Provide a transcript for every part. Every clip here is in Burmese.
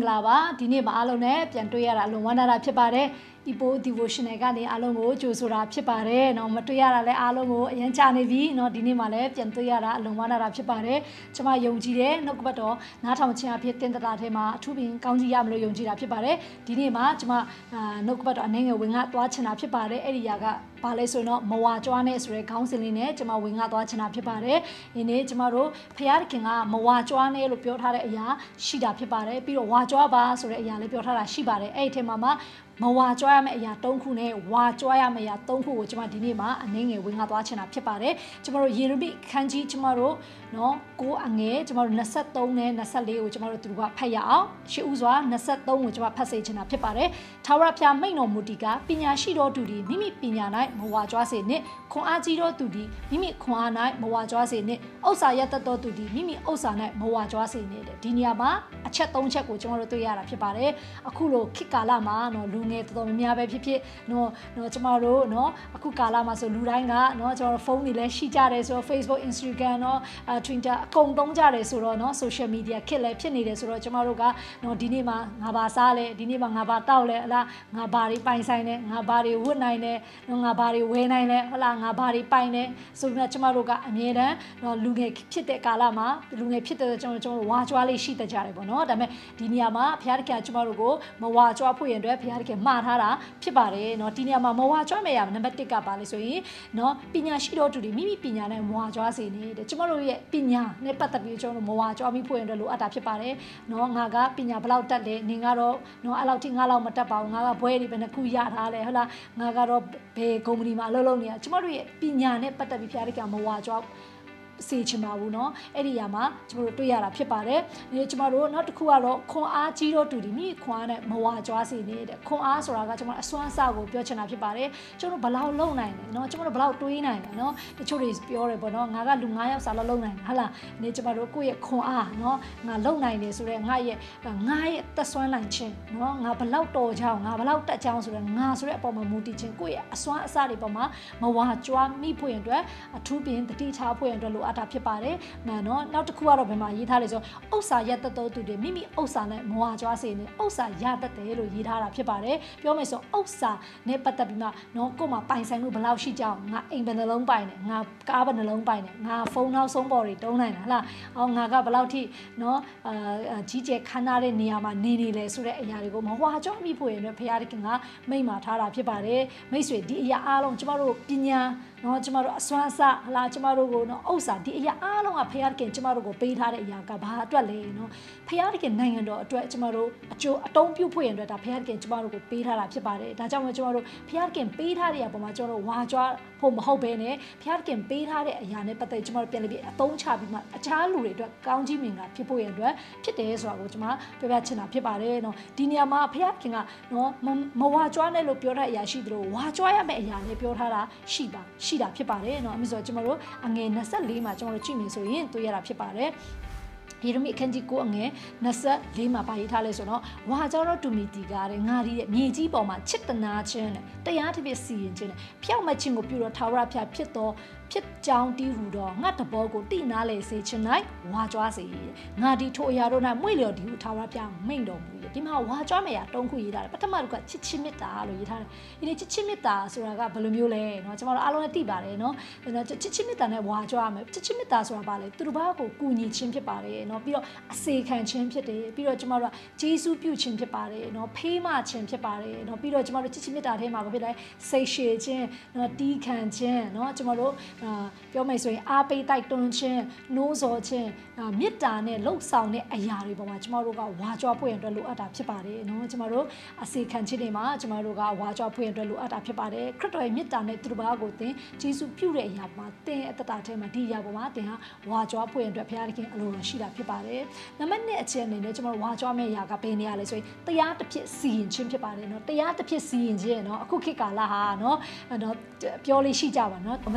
လာပါဒီနေ့မှာအားလုံးနဲ့ပြန်တွေ့ရတာအလုံးဝမ်းသာတာဖြစ်ပါတယ် Ipo devotional ကနေအားလုံးကိုကြိုဆိုတာဖြစ်ပါတယ်เนาะမတွေ့ရတာလည်းအားလုံးကိုအရင်ကြာနေပြီเนาะဒီနေ့မှလည်းပြန်တွေ့ရတာအလုံးဝမ်းသာတာဖြစ်ပါတယ်ကျွန်မယုံကြည်တယ်နှုတ်ကပတ်တော်နားထောင်ခြင်းအဖြစ်တင်တတာထဲမှာအထူးပင်ကောင်းကြီးရမလို့ယုံကြည်တာဖြစ်ပါတယ်ဒီနေ့မှာကျွန်မနှုတ်ကပတ်တော်အနေငယ်ဝင်ငါသွားချင်တာဖြစ်ပါတယ်အဲ့ဒီຢာကဘာလဲဆိုတော့မဝါကြွားနဲ့ဆိုတဲ့ခေါင်းစဉ်လေးနဲ့ကျွန်မဝင်ငါသွားချင်တာဖြစ်ပါတယ်ဒီနေ့ကျွန်မတို့ဖခင်ကမဝါကြွားနဲ့လို့ပြောထားတဲ့အရာရှိတာဖြစ်ပါတယ်ပြီးတော့ဝါကြွားပါဆိုတဲ့အရာလေးပြောထားတာရှိပါတယ်အဲ့ဒီထဲမှာမဝါကြွားရမယ့်အရာ3ခုနဲ့ဝါကြွားရမယ့်အရာ3ခုကိုကျွန်မဒီနေ့မှာအနေငယ်ဝင်ငါသွားချင်တာဖြစ်ပါတယ်ကျွန်မတို့ယေရမိခန်းကြီးကျွန်မတို့เนาะ9အငယ်ကျွန်မတို့23နဲ့24ကိုကျွန်မတို့သူတို့ကဖတ်ရအောင်ရှေ့ဦးစွာ23ကိုကျွန်မဖတ်စေချင်တာဖြစ်ပါတယ်ထာဝရဘုရားမိန့်တော်မူသည်ကပညာရှိသောသူသည်မိမိပညာ၌မဝါကြွားစေနှင့်ခွန်အားကြီးသောသူသည်မိမိခွန်အား၌မဝါကြွားစေနှင့်ဥစ္စာရတတ်သောသူသည်မိမိဥစ္စာ၌မဝါကြွားစေနှင့်ဒီနေရာမှာအချက်3ချက်ကိုကျွန်တော်တို့တွေ့ရတာဖြစ်ပါတယ်အခုလိုခေတ်ကာလမှာเนาะလူငယ်တော်တော်များများပဲဖြစ်เนาะကျွန်တော်တို့เนาะအခုကာလမှာဆိုလူတိုင်းကเนาะကျွန်တော်တို့ဖုန်းတွေလည်းရှိကြတယ်ဆိုတော့ Facebook Instagram เนาะ Twitter အကုန်သုံးကြတယ်ဆိုတော့เนาะ social media ခေတ်လည်းဖြစ်နေတယ်ဆိုတော့ကျွန်တော်တို့ကเนาะဒီနေ့မှာငါဘာစားလဲဒီနေ့မှာငါဘာတောက်လဲဟလားငါဘာတွေပိုင်ဆိုင်လဲငါဘာတွေဝတ်နိုင်လဲเนาะငါဘာတွေဝယ်နိုင်လဲဟလားငါဘာတွေပိုင်လဲဆိုပြီးတော့ကျွန်တော်တို့ကအမြဲတမ်းเนาะလူငယ်ဖြစ်တဲ့ကာလမှာလူငယ်ဖြစ်တဲ့ကျွန်တော်တို့ဝါကြွားလေးရှိတတ်ကြတယ်ပေါ့เนาะဒါပေမဲ့ဒီနေရာမှာဘုရားသခင်ကျွန်တော်တို့ကိုမဝါကြွားဖို့ရန်အတွက်ဘုရားသခင်မှားထားတာဖြစ်ပါတယ်เนาะဒီနေရာမှာမဝါကြွားမယ့်ရနံပါတ်1ကပါလဲဆိုရင်เนาะပညာရှိတော်သူတွေမိမိပညာနဲ့မဝါကြွားစေနေတဲ့ကျွန်တော်တို့ရဲ့ပညာနဲ့ပတ်သက်ပြီးကျွန်တော်တို့မဝါကြွားမိဖို့ရန်အတွက်လိုအပ်တာဖြစ်ပါတယ်เนาะငါကပညာဘယ်လောက်တက်လဲနေကတော့เนาะအဲ့လောက်ထိငါလောက်မတက်ပါဘူးငါကဘွဲတွေပဲနှစ်ခုရထားလဲဟုတ်လားငါကတော့ဘယ်ကုမ္ပဏီမှာအလုပ်လုပ်နေတာကျွန်တော်တို့ရဲ့ပညာနဲ့ပတ်သက်ပြီးဘုရားသခင်မဝါကြွားစေချင်ပါဘူးเนาะအဲ့ဒီຢာမှာကျွန်တော်တို့တွေ့ရတာဖြစ်ပါတယ်ဒီကျွန်တော်တို့နောက်တစ်ခုကတော့ခွန်အားကြီးတော့တူဒီမိခွန်အားနဲ့မဝါကြွားစေနေတဲ့ခွန်အားဆိုတာကကျွန်တော်အစွမ်းအစကိုပြောချင်တာဖြစ်ပါတယ်ကျွန်တော်ဘလောက်လုံနိုင်လဲเนาะကျွန်တော်ဘလောက်တွေးနိုင်လဲเนาะတချို့တွေပြောတယ်ပေါ့เนาะငါကလူ9ယောက်စာလောက်လုံနိုင်တယ်ဟုတ်လားဒီကျွန်တော်တို့ကိုယ့်ရဲ့ခွန်အားเนาะငါလုံနိုင်တယ်ဆိုတော့ငါရဲ့သက်စွမ်းနိုင်ခြင်းเนาะငါဘလောက်တော်ချောင်းငါဘလောက်တက်ချောင်းဆိုတော့ငါဆိုတဲ့အပေါ်မှာမူတည်ခြင်းကိုယ့်ရဲ့အစွမ်းအစတွေပေါ်မှာမဝါကြွားမိဖို့ရန်အတွက်အထူးပင်တတိထားဖို့ရန်အတွက်လိုအပ်တာဖြစ်ပါတယ်။နော်နောက်တစ်ခုကတော့ဘယ်မှာရေးထားလဲဆိုဥစ္စာရတတ်တော်သူတွေမိမိဥစ္စာနဲ့မဝါကြွားစေနေဥစ္စာရတတ်တယ်လို့ရေးထားတာဖြစ်ပါတယ်။ပြောမယ်ဆိုဥစ္စာနဲ့ပတ်သက်ပြီးမှနော်ကို့မှာပိုင်ဆိုင်မှုဘယ်လောက်ရှိကြအောင်ငါအိမ်ဘယ်နှလုံးပိုင်တယ်ငါကားဘယ်နှလုံးပိုင်တယ်ငါဖုန်းနောက်ဆုံးပေါ်တွေတုံးနိုင်တာဟလား။အော်ငါကဘယ်လောက်ထိနော်ကြီးကျယ်ခမ်းနားတဲ့နေရာမှာနေလဲဆိုတဲ့အရာတွေကိုမဝါကြွားမိဖို့ရတဲ့ဘုရားသခင်ကမိန့်မာထားတာဖြစ်ပါတယ်။မိတ်ဆွေဒီအရာအားလုံးကျမတို့ပညာနော်ကျမတို့အစွမ်းအစဟလာကျမတို့ကိုနော်ဥစ္စာဒီအရာအားလုံးကဖခင်တခင်ကျမတို့ကိုပေးထားတဲ့အရာကဘာအတွက်လဲနော်ဖခင်တခင်နိုင်ငံတော်အတွက်ကျမတို့အကျိုးအတုံးပြုဖို့ရန်အတွက်ဒါဖခင်တခင်ကျမတို့ကိုပေးထားတာဖြစ်ပါတယ်ဒါကြောင့်မို့ကျမတို့ဖခင်တခင်ပေးထားတဲ့အပေါ်မှာကျမတို့ဝါကြွားဖို့မဟုတ်ဘဲနဲ့ဖခင်တခင်ပေးထားတဲ့အရာနဲ့ပတ်သက်ကျမတို့ပြန်ပြီးအသုံးချပြီးမှအခြားလူတွေအတွက်ကောင်းကြီးမင်္ဂလာဖြစ်ဖို့ရန်အတွက်ဖြစ်တယ်ဆိုတာကိုကျမပြောပြချင်တာဖြစ်ပါတယ်နော်ဒီနေရာမှာဖခင်တခင်ကနော်မဝါကြွားနဲ့လို့ပြောတဲ့အရာရှိသလိုဝါကြွားရမယ့်အရာလည်းပြောထားတာရှိတာဖြစ်ပါတယ်เนาะအမိဆိုကျွန်တော်တို့အငယ်24မှာကျွန်တော်တို့ကြည့်နေဆိုရင်တွေ့ရတာဖြစ်ပါတယ်ယေရမိအခန်းကြီး9အငယ်24မှာပါရေးထားလဲဆိုတော့ဝါကြောတော့တူမီတီကားတဲ့ငါဒီရဲ့မြေကြီးပေါ်မှာချစ်တနာခြင်းနဲ့တရားတစ်ပြည့်စီရင်ခြင်းနဲ့ဖျောက်မခြင်းကိုပြုတော့ထာဝရဘုရားဖြစ်ကြောင်းတီးဟူတော့ငါတဘောကိုတိနာလေစေခြင်း၌ဝါကြွားစေငါဒီထိုအရာတို့၌မွေ့လျော်ဒီဟုထာဝရဘုရားမိန့်တော်မူဒီမှာဝါကြွားမယ်ရတုံးခုရေးထားတယ်ပထမတစ်ခုကချစ်ချင်းမေတ္တာလို့ရေးထားတယ်ဒီချစ်ချင်းမေတ္တာဆိုတာကဘယ်လိုမျိုးလဲเนาะကျွန်တော်တို့အားလုံးလည်းသိပါတယ်เนาะချစ်ချင်းမေတ္တာနဲ့ဝါကြွားမယ်ချစ်ချင်းမေတ္တာဆိုတာဘာလဲသူတို့ဘာကိုကူညီခြင်းဖြစ်ပါတယ်เนาะပြီးတော့အစေခံခြင်းဖြစ်တယ်ပြီးတော့ကျွန်တော်တို့ကဂျေစုပြုခြင်းဖြစ်ပါတယ်เนาะဖေးမခြင်းဖြစ်ပါတယ်เนาะပြီးတော့ကျွန်တော်တို့ချစ်ချင်းမေတ္တာထဲမှာဘာဖြစ်လဲစိတ်ရှည်ခြင်းเนาะတီးခံခြင်းเนาะကျွန်တော်တို့ပြောမယ်ဆိုရင်အားပေးတိုက်တွန်းခြင်းနိုးစော်ခြင်းမေတ္တာနဲ့လှုပ်ဆောင်တဲ့အရာတွေပေါ်မှာကျွန်တော်တို့ကဝါကြွားဖို့ရန်အတွက်လိုအပ်တာဖြစ်ပါတယ်เนาะကျွန်တော်တို့အစေခံခြင်းတွေမှာကျွန်တော်တို့ကဝါကြွားဖို့ရန်အတွက်လိုအပ်တာဖြစ်ပါတယ်ခရစ်တော်ရဲ့မေတ္တာနဲ့သူတို့ဘာကိုသင်ဂျေစုပြုတဲ့အရာမှာသင်အတ္တထဲမှာဒီအရာပေါ်မှာသင်ဟာဝါကြွားဖို့ရန်အတွက်ဘုရားသခင်အလိုတော်ရှိတာဖြစ်ပါတယ်နံပါတ်1အချက်အနေနဲ့ကျွန်တော်ဝါကြွားမယ့်အရာကဘယ်နေရာလဲဆိုရင်တရားတစ်ဖြစ်စီရင်ခြင်းဖြစ်ပါတယ်เนาะတရားတစ်ဖြစ်စီရင်ခြင်းเนาะအခုခေတ်ကာလဟာเนาะပြောလေးရှိကြပါเนาะမသိသူ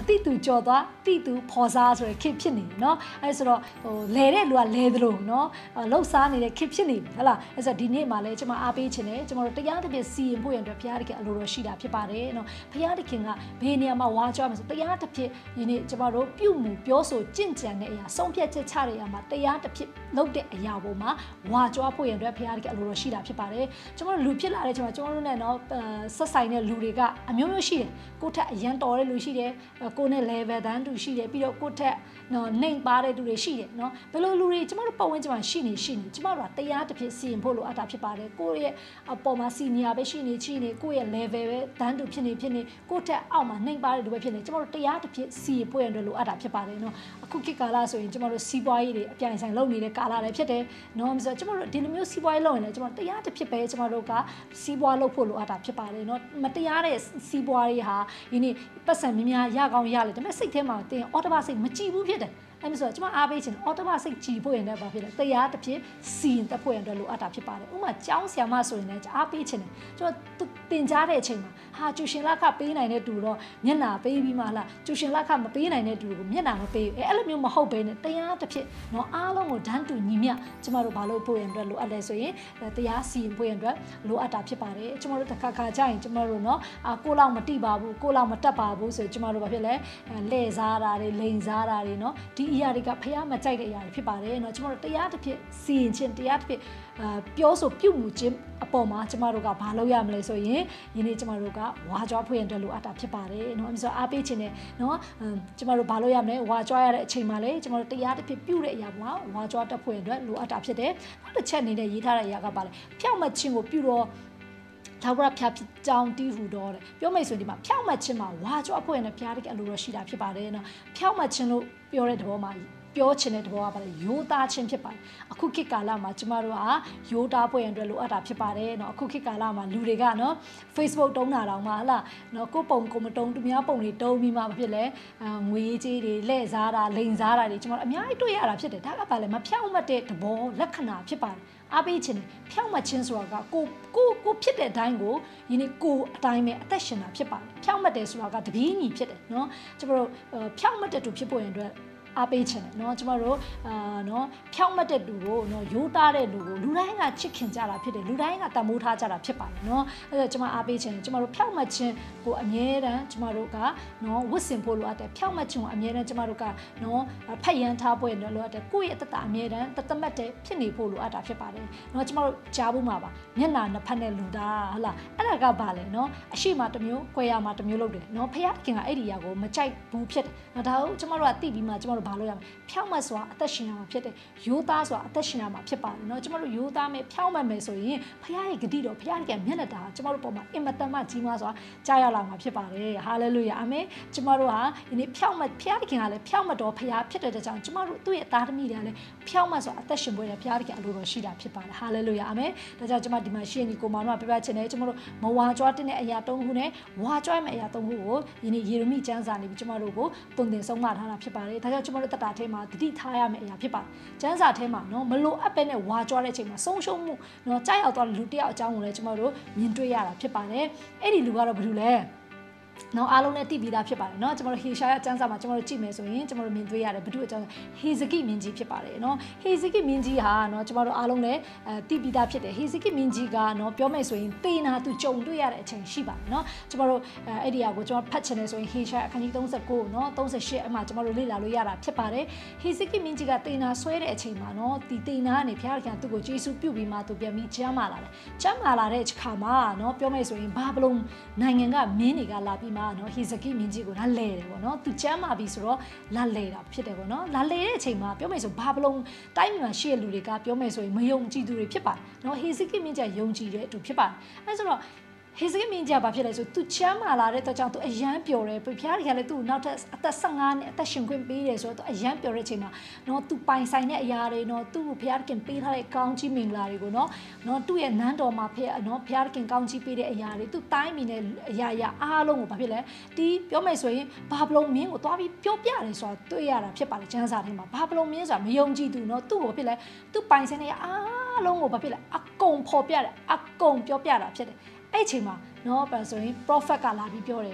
ကျော်သွားတိသူဖော်စားဆိုရယ်ခေဖြစ်နေเนาะအဲဆိုတော့ဟိုလဲတဲ့လူကလဲသလိုเนาะလှုပ်ရှားနေတဲ့ခေဖြစ်နေပြီဟုတ်လားအဲဆိုဒီနေ့မှာလဲကျွန်မအားပေးခြင်းနဲ့ကျွန်တော်တို့တရားတစ်ပြည့်စီရင်ဖို့ရန်အတွက်ဘုရားသခင်အလိုတော်ရှိတာဖြစ်ပါတယ်เนาะဘုရားသခင်ကဘေးနေရာမှာဝါကြွားမယ်ဆိုတရားတစ်ပြည့်ဒီနေ့ကျွန်တော်တို့ပြုမှုပြောဆိုကြင့်ကြံတဲ့အရာဆုံးဖြတ်ချက်ချတဲ့အရာမှာတရားတစ်ပြည့်လုပ်တဲ့အရာပေါ်မှာဝါကြွားဖို့ရန်အတွက်ဘုရားသခင်အလိုတော်ရှိတာဖြစ်ပါတယ်ကျွန်တော်တို့လူဖြစ်လာတဲ့ကျွန်တော်တို့နဲ့เนาะဆက်ဆိုင်တဲ့လူတွေကအမျိုးမျိုးရှိတယ်ကိုယ့်ထက်အရန်တော်တဲ့လူရှိတယ်ကိုယ်နဲ့ level တန်းတူရှိတယ်ပြီးတော့ကိုယ့်ထက်နော်နှိမ်ပါတဲ့သူတွေရှိတယ်နော်ဘယ်လိုလူတွေကျမတို့ပတ်ဝန်းကျင်မှာရှိနေကျမတို့ကတရားတစ်ဖြစ်စီရင်ဖို့လိုအပ်တာဖြစ်ပါတယ်ကိုယ့်ရဲ့အပေါ်မှာ senior ပဲရှိနေကိုယ့်ရဲ့ level ပဲတန်းတူဖြစ်နေကိုယ့်ထက်အောက်မှာနှိမ်ပါတဲ့လူပဲဖြစ်နေကျမတို့တရားတစ်ဖြစ်စီရင်ဖို့ရတဲ့လိုအပ်တာဖြစ်ပါတယ်နော်အခုခေတ်ကာလဆိုရင်ကျမတို့စီးပွားရေးတွေအပြိုင်ဆိုင်လုပ်နေတဲ့ကာလလည်းဖြစ်တယ်နော်ဆိုတော့ကျမတို့ဒီလိုမျိုးစီးပွားရေးလုပ်ရင်လည်းကျမတို့တရားတစ်ဖြစ်ပဲကျမတို့ကစီးပွားလုပ်ဖို့လိုအပ်တာဖြစ်ပါတယ်နော်မတရားတဲ့စီးပွားရေးဟာဒီနေ့ပတ်စံများများရကောင်းရလေဒါပေမဲ့စိတ်ထဲမှာတင်အော်တိုဘစိတ်မကြည့်ဘူးဖြစ်တယ်အဲ့ဒါဆိုကျွန်မအားပေးချင်အော်တိုဘစိတ်ကြည်ဖို့ရင်လည်းဘာဖြစ်လဲတရားတစ်ဖြစ်စီရင်တက်ဖို့ရင်တော့လိုအပ်တာဖြစ်ပါတယ်ဥပမာကျောင်းဆရာမဆိုရင်လည်းအားပေးချင်တယ်ကျွန်တော်တင်ကြားတဲ့အချိန်မှာဟာကျူရှင်လခပေးနိုင်တဲ့တူတော့မျက်နှာပေးပြီးမှလားကျူရှင်လခမပေးနိုင်တဲ့တူကိုမျက်နှာမပေးအဲ့လိုမျိုးမဟုတ်ဘဲနဲ့တရားတစ်ဖြစ်နော်အားလုံးကိုဒန်းတူညီမျှကျွန်တော်တို့ဘာလို့ဖို့ရင်တော့လိုအပ်လဲဆိုရင်တရားစီရင်ဖို့ရင်တော့လိုအပ်တာဖြစ်ပါတယ်ကျွန်တော်တို့တစ်ခါကြာရင်ကျွန်တော်တို့နော်ကိုလောက်မတိပါဘူးကိုလောက်မတက်ပါဘူးဆိုကျွန်တော်တို့ဘာဖြစ်လဲလှည့်စားတာတွေလိန်စားတာတွေနော်ဒီအရာတွေကဖះမကြိုက်တဲ့အရာတွေဖြစ်ပါတယ်เนาะကျမတို့တရားတစ်ဖြစ်စီရင်ခြင်းတရားတစ်ဖြစ်ပြောဆိုပြုမှုခြင်းအပေါ်မှာကျမတို့ကဘာလုပ်ရမလဲဆိုရင်ယနေ့ကျမတို့ကဝါကြွားဖွင့်တယ်လို့အပ်တာဖြစ်ပါတယ်เนาะအဲဆိုအားပေးခြင်းနဲ့เนาะကျမတို့ဘာလုပ်ရမလဲဝါကြွားရတဲ့အချိန်မှာလေကျမတို့တရားတစ်ဖြစ်ပြုတဲ့အရာမှာဝါကြွားတက်ဖွင့်အတွက်လိုအပ်တာဖြစ်တယ်နောက်တစ်ချက်အနေနဲ့ရေးထားတဲ့အရာကပါလေဖြောက်မှတ်ခြင်းကိုပြုတော့ထာဝရဘုရားဖြစ်ကြောင်းတည်ဟူတော့တယ်ပြောမိတ်ဆိုဒီမှာဖြောက်မှတ်ခြင်းမှာဝါကြွားဖွဲ့နေတဲ့ဘုရားတကယ်အလိုတော်ရှိတာဖြစ်ပါတယ်နော်ဖြောက်မှတ်ခြင်းလို့ပြောတဲ့သဘောမှာပြောချင်တဲ့သဘောကပါလေရိုးသားခြင်းဖြစ်ပါတယ်အခုခေတ်ကာလမှာကျမတို့ကရိုးသားဖွဲ့ရန်အတွက်လိုအပ်တာဖြစ်ပါတယ်เนาะအခုခေတ်ကာလမှာလူတွေကเนาะ Facebook တုံးတာတောင်မှဟလားเนาะကိုပုံကိုမတုံးသူများပုံတွေတုံးပြီးမှဖြစ်လဲငွေကြီးတွေလက်စားတာလိန်စားတာတွေကျမတို့အများကြီးတွေ့ရတာဖြစ်တယ်ဒါကပါလေမဖြောက်မှတ်တဲ့သဘောလက္ခဏာဖြစ်ပါတယ်အားပေးခြင်းဖြောက်မှတ်ခြင်းဆိုတာကကိုဖြစ်တဲ့အတိုင်းကိုယနေ့ကိုအတိုင်းပဲအသက်ရှင်တာဖြစ်ပါတယ်ဖြောက်မှတ်တယ်ဆိုတာကတပည့်ညီဖြစ်တယ်เนาะကျမတို့ဖြောက်မှတ်တဲ့သူဖြစ်ဖို့ရင်အတွက်အားပေးခြင်းเนาะကျမတို့เนาะဖြောက်မှတ်တဲ့လူကိုเนาะရိုးသားတဲ့လူကိုလူတိုင်းကချစ်ခင်ကြတာဖြစ်တယ်လူတိုင်းကတမိုးထားကြတာဖြစ်ပါတယ်เนาะအဲ့ဒါကျမအားပေးခြင်းကျမတို့ဖြောက်မှတ်ခြင်းကိုအမြဲတမ်းကျမတို့ကเนาะဝတ်ဆင်ဖို့လိုအပ်တယ်ဖြောက်မှတ်ခြင်းကိုအမြဲတမ်းကျမတို့ကเนาะဖက်ရန်ထားဖို့လိုအပ်တယ်ကိုယ့်ရဲ့အတ္တအမြဲတမ်းတသက်မဲ့တဲ့ဖြစ်နေဖို့လိုအပ်တာဖြစ်ပါတယ်เนาะကျမတို့ကြားဖို့မှာပါမျက်နှာနှစ်ဖက်နဲ့လူသားဟလားအဲ့ဒါကဘာလဲเนาะအရှိမတစ်မျိုး၊ကွဲရမှာတစ်မျိုးလုပ်တယ်เนาะဖခင်ကအဲ့ဒီအရာကိုမကြိုက်ဘူးဖြစ်တယ်เนาะဒါကိုကျမတို့ကသိပြီးမှကျမတို့ဘာလုပ်ရမလဲဖြောက်မှတ်စွာအသက်ရှင်ရမှာဖြစ်တယ်ရိုးသားစွာအသက်ရှင်ရမှာဖြစ်ပါတယ်เนาะကျမတို့ရိုးသားမယ်ဖြောက်မှတ်မယ်ဆိုရင်ဖခင်ရဲ့ဂတိတော်ဖခင်ရဲ့မျက်နှာတာကျမတို့ပေါ်မှာအင်မတန်မှကြီးမားစွာကြားရောက်လာမှာဖြစ်ပါတယ်ဟာလေလုယာအာမင်ကျမတို့ဟာဒီနေ့ဖြောက်မှတ်ဖခင်ကလည်းဖြောက်မှတ်တော်ဖခင်ဖြစ်တဲ့ကြောင့်ကျမတို့သူ့ရဲ့သားသမီးတွေကလည်းဖြောက်မှတ်စွာအသက်ရှင်ပွဲတဲ့ဖခင်အလိုတော်ရှိတာဖြစ်ပါတယ်ဟာလေလုယာအာမင်ဒါကြောင့်ကျမဒီမှာရှင်းဒီကိုမောင်တို့ကပြပြချင်တယ်ကျမတို့မဝါကြွားတဲ့အရာ၃ခုနဲ့ဝါကြွားမယ့်အရာ၃ခုကိုဒီနေ့ယေရမိကျမ်းစာနေပြီးကျမတို့ကိုတုံသင်ဆုံးမထားတာဖြစ်ပါတယ်ဒါကြောင့်ကျမတို့တတာထဲမှာတတိထားရမယ့်အရာဖြစ်ပါတယ်ကျမ်းစာထဲမှာနော်မလိုအပ်ပဲနဲ့ဝါကြွားတဲ့အချိန်မှာဆုံးရှုံးမှုနော်ကြားရောက်သွားတဲ့လူတစ်ယောက်အကြောင်းကိုလည်းကျမတို့မြင်တွေ့ရတာဖြစ်ပါတယ်အဲ့ဒီလူကတော့ဘယ်သူလဲနော်အားလုံးနဲ့တည်ပြီးသားဖြစ်ပါတယ်နော်ကျွန်တော်တို့ဟေရှာယကျမ်းစာမှာကျွန်တော်တို့ကြည့်မယ်ဆိုရင်ကျွန်တော်တို့မြင်တွေ့ရတယ်ဘုသူအကြောင်းဟေဇကိမင်းကြီးဖြစ်ပါတယ်နော်ဟေဇကိမင်းကြီးဟာနော်ကျွန်တော်တို့အားလုံးနဲ့တည်ပြီးသားဖြစ်တယ်ဟေဇကိမင်းကြီးကနော်ပြောမယ်ဆိုရင်တေနာသူကြုံတွေ့ရတဲ့အချိန်ရှိပါတယ်နော်ကျွန်တော်တို့အဲ့ဒီအရာကိုကျွန်တော်ဖတ်ချင်တယ်ဆိုရင်ဟေရှာယအခန်းကြီး39နော်38အမှကျွန်တော်တို့လေ့လာလို့ရတာဖြစ်ပါတယ်ဟေဇကိမင်းကြီးကတေနာဆွဲတဲ့အချိန်မှာနော်ဒီတေနာကနေဘုရားခင်သူ့ကိုယေရှုပြုပြီးမှသူပြန်ပြီးကျမ်းမာလာတယ်ကျမ်းမာလာတဲ့အခါမှာနော်ပြောမယ်ဆိုရင်ဘာဘလုံနိုင်ငံကမင်းတွေကလာပြီးနော်ဟေဇကိမင်းကြီးကိုလာလဲတယ်ပေါ့နော်သူကျမ်းမာပြီဆိုတော့လာလဲတာဖြစ်တယ်ပေါ့နော်လာလဲတဲ့အချိန်မှာပြောမယ်ဆိုဘာဘလုံတိုင်းမှာရှိတဲ့လူတွေကပြောမယ်ဆိုရင်မယုံကြည်သူတွေဖြစ်ပါတယ်နော်ဟေဇကိမင်းကြီးယုံကြည်တဲ့အတူဖြစ်ပါတယ်အဲဆိုတော့ဟေဇကိမင်းကြီးကဘာဖြစ်လဲဆိုသူချမ်းမာလာတဲ့အတွက်ကြောင့်သူအယမ်းပျော်တယ်ဘုရားတွေကလည်းသူ့နောက်ထပ်အသက်15နှစ်အသက်ရှင်ခွင့်ပေးတယ်ဆိုတော့သူအယမ်းပျော်တဲ့အချိန်မှာနော်သူပိုင်ဆိုင်တဲ့အရာတွေနော်သူ့ကိုဘုရားခင်ပေးထားတဲ့ကောင်းချီးမင်္ဂလာတွေကိုနော်သူ့ရဲ့နန်းတော်မှာဘုရားခင်ကောင်းချီးပေးတဲ့အရာတွေသူ့တိုင်းပြည်နဲ့အရာအားလုံးကိုဘာဖြစ်လဲဒီပြောမယ်ဆိုရင်ဘာဘလုံမင်းကိုသွားပြီးပြောပြတယ်ဆိုတာတွေ့ရတာဖြစ်ပါတယ်ကျမ်းစာထဲမှာဘာဘလုံမင်းဆိုတာမယုံကြည်သူနော်သူ့ကိုဖြစ်လဲသူ့ပိုင်ဆိုင်တဲ့အားလုံးကိုဘာဖြစ်လဲအကုန်ဖော်ပြတယ်အကုန်ပြောပြတာဖြစ်တယ်အဲ့ချိန်မှာနော်ဆိုရင် prophet ကလာပြီးပြောတယ်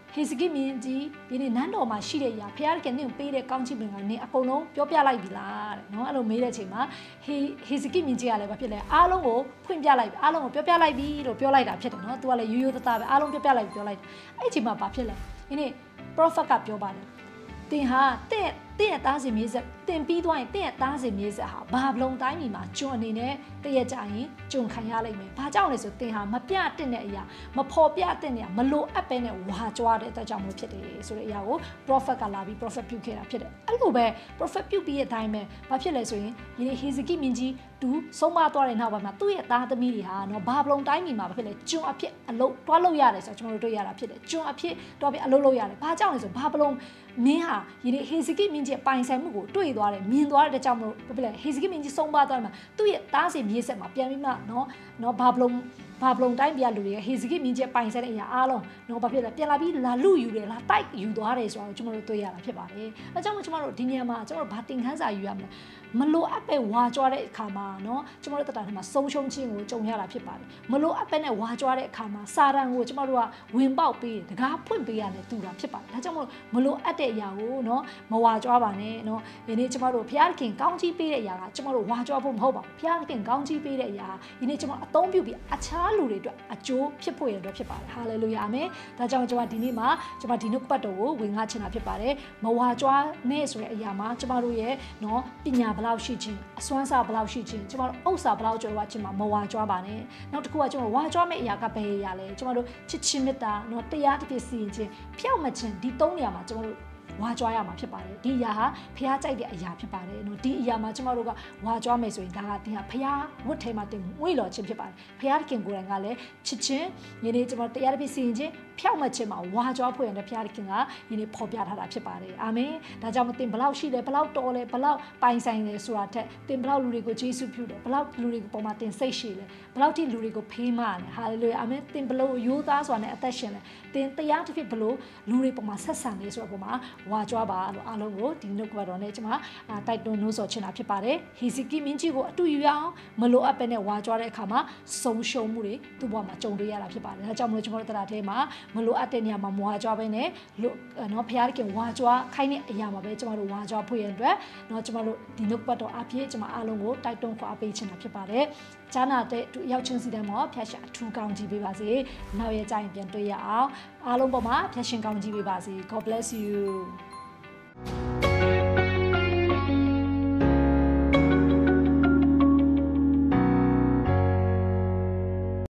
ဟေစကိမင်းကြီးဒီနေ့နန်းတော်မှာရှိတဲ့အရာဖခင်ကနင့်ပေးတဲ့ကောင်းချီးပင်ကနေအကုန်လုံးပြောပြလိုက်ပြီလားတဲ့နော်အဲ့လိုမေးတဲ့အချိန်မှာဟေစကိမင်းကြီးကလည်းဘာဖြစ်လဲအားလုံးကိုဖွင့်ပြလိုက်ပြီအားလုံးကိုပြောပြလိုက်ပြီလို့ပြောလိုက်တာဖြစ်တယ်နော်သူကလည်းရိုးရိုးသားသားပဲအားလုံးပြောပြလိုက်ပြီပြောလိုက်အဲ့အချိန်မှာဘာဖြစ်လဲဒီနေ့ prophet ကပြောပါတယ်တင်ဟာတဲ့သားစီမြေဆက်တင်ပြီးသွားရင်တဲ့သားစီမြေဆက်ဟာဘာဘလုံးတိုင်းပြည်မှာကျွန်အနေနဲ့တရက်ကြရင်ကျွန်ခံရလိမ့်မယ်။ဘာကြောင့်လဲဆိုတင်ဟာမပြတဲ့တဲ့အရာမဖော်ပြတဲ့နေရာမလိုအပ်ပဲနဲ့ဝါကြွားတဲ့အတွက်ကြောင့်မဖြစ်တယ်ဆိုတဲ့အရာကို prophet ကလာပြီး prophet ပြုခဲ့တာဖြစ်တယ်။အဲ့လိုပဲ prophet ပြုပြီးတဲ့အတိုင်းပဲဘာဖြစ်လဲဆိုရင်ဒီဟေဇကိမင်းကြီးတူဆုံးမသွားတဲ့နောက်ပိုင်းမှာသူ့ရဲ့သားသမီးတွေဟာနော်ဘာဘလုံးတိုင်းပြည်မှာဘာဖြစ်လဲကျွန်အဖြစ်အလုပ်တွားလုပ်ရတယ်ဆိုတော့ကျွန်တော်တို့တွေ့ရတာဖြစ်တယ်။ကျွန်အဖြစ်တွားပြီးအလုပ်လုပ်ရတယ်။ဘာကြောင့်လဲဆိုဘာဘလုံးမင်းဟာဒီဟေဇကိမင်းကြီးပိုင်ဆိုင်မှုကိုတွေ့သွားတယ်မြင်သွားတဲ့ကြောင့်မလို့ဘာဖြစ်လဲဟေဇကိမင်းကြီးဆုံးပါသွားတယ်မှာသူ့ရဲ့သားစီမြေဆက်မှာပြန်ပြီးမှနော်ဘာဘလုံးတိုင်းပြည်လူတွေကဟေဇကိမင်းကြီးပိုင်ဆိုင်တဲ့အရာအားလုံးနော်ဘာဖြစ်လဲပြန်လာပြီးလာလူယူတယ်လာတိုက်ယူသွားတယ်ဆိုတော့ကျွန်တော်တို့တွေ့ရတာဖြစ်ပါတယ်အဲကြောင့်မို့ကျွန်တော်တို့ဒီနေရာမှာကျွန်တော်တို့ဘာတင်ခန်းစာယူရမလဲမလိုအပ်ပဲဝါကြွားတဲ့အခါမှာနော်ကျွန်တော်တို့တတထဲမှာဆုံးရှုံးခြင်းကိုကြုံရတာဖြစ်ပါတယ်မလိုအပ်ပဲနဲ့ဝါကြွားတဲ့အခါမှာစာတန်ကိုကျွန်တော်တို့ကဝင်ပေါက်ပေးတယ်တကားဖွင့်ပေးရတယ်တူတာဖြစ်ပါတယ်ဒါကြောင့်မို့မလိုအပ်တဲ့အရာကိုနော်မဝါကြွားပါနဲ့နော်ဒီနေ့ကျွန်တော်တို့ဘုရားခင်ကောင်းချီးပေးတဲ့အရာကကျွန်တော်တို့ဝါကြွားဖို့မဟုတ်ပါဘူးဘုရားခင်ကောင်းချီးပေးတဲ့အရာဒီနေ့ကျွန်တော်အသုံးပြုပြီးအခြားလူတွေအတွက်အကျိုးဖြစ်ဖို့ရတဲ့ဖြစ်ပါတယ်ဟာလေလုယာအာမင်ဒါကြောင့်ကျွန်တော်ဒီနေ့မှာကျွန်တော်ဒီနှုတ်ပတ်တော်ကိုဝင်ငါချင်တာဖြစ်ပါတယ်မဝါကြွားနဲ့ဆိုတဲ့အရာမှာကျွန်တော်တို့ရဲ့နော်ပညာဘလောက်ရှိခြင်းအစွမ်းစားဘလောက်ရှိခြင်းကျွန်တော်တို့ဥစ္စာဘလောက်ကျော်ဝါခြင်းမှာမဝါကြွားပါနဲ့နောက်တစ်ခုကကျွန်တော်ဝါကြွားမယ့်အရာကဘယ်အရာလဲကျွန်တော်တို့ချစ်ချင်းမေတ္တာနော်တရားတစ်ပြည့်စီရင်ခြင်းဖြောက်မခြင်းဒီ၃နေရာမှာကျွန်တော်တို့ဝါကြွားရမှာဖြစ်ပါတယ်ဒီအရာဟာဖះကြိုက်တဲ့အရာဖြစ်ပါတယ်နော်ဒီအရာမှာကျမတို့ကဝါကြွားမယ်ဆိုရင်ဒါကတင်ဟာဖះဝတ်ထဲမှာတင်ဝေ့လော်ခြင်းဖြစ်ပါတယ်ဖះခင်ကိုယ်တိုင်ကလည်းချစ်ချင်းယနေ့ကျမတို့တရားတစ်ပြည့်စီရင်ခြင်းဖြောက်မှတ်ခြင်းမှာဝါကြွားဖို့ရတဲ့ဖះခင်ကယနေ့ဖော်ပြထားတာဖြစ်ပါတယ်အာမင်ဒါကြောင့်မတင်ဘလောက်ရှိလဲဘလောက်တော်လဲဘလောက်ပိုင်ဆိုင်လဲဆိုတာထက်တင်ဘလောက်လူတွေကိုယေရှုပြုတယ်ဘလောက်လူတွေကိုပေါ်မှာတင်စိတ်ရှိလဲဘလောက်ထိလူတွေကိုဖေးမလဲဟာလေလုယာအာမင်တင်ဘလို့ရိုးသားစွာနဲ့အသက်ရှင်လဲတင်တရားတစ်ပြည့်ဘလို့လူတွေပေါ်မှာဆက်ဆံနေဆိုတော့ပေါ်မှာဝါကြွားပါလို့အားလုံးကိုဒီနှုတ်ကပတ်တော်နဲ့ကျွန်မတိုက်တွန်းနှိုးဆော်ချင်တာဖြစ်ပါတယ်ဟေဇကိမင်းကြီးကိုအတူယူရအောင်မလိုအပ်ပဲနဲ့ဝါကြွားတဲ့အခါမှာဆုံးရှုံးမှုတွေသူ့ဘဝမှာကြုံတွေ့ရတာဖြစ်ပါတယ်ဒါကြောင့်မလို့ကျွန်တော်တို့တရားထဲမှာမလိုအပ်တဲ့နေရာမှာမဝါကြွားပဲနဲ့နော်ဖခင်ဝါကြွားခိုင်းတဲ့အရာမှာပဲကျွန်တော်တို့ဝါကြွားဖို့ရတဲ့အတွက်နော်ကျွန်တော်တို့ဒီနှုတ်ပတ်တော်အပြည့်ကျွန်မအားလုံးကိုတိုက်တွန်းခေါ်ပေးချင်တာဖြစ်ပါတယ်ဂျာနာတဲ့သူရောက်ချင်းစီတဲ့မှာဖျက်ရှင်အထူးကောင်းကြီးပေးပါစေနောက်ရကြရင်ပြန်တွေ့ရအောင်အားလုံးပေါ်မှာဖျက်ရှင်ကောင်းကြီးပေးပါစေ God bless you